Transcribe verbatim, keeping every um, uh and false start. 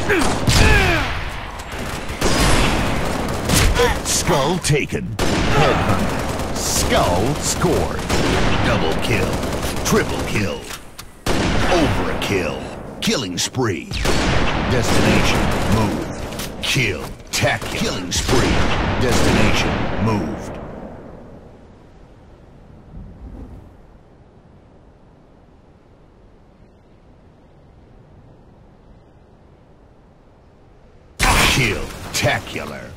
Skull taken. Headhunt. Skull scored. Double kill. Triple kill. Overkill. Killing spree. Destination moved. Kill. Tack. Killing spree. Destination moved. Kill. Tacular.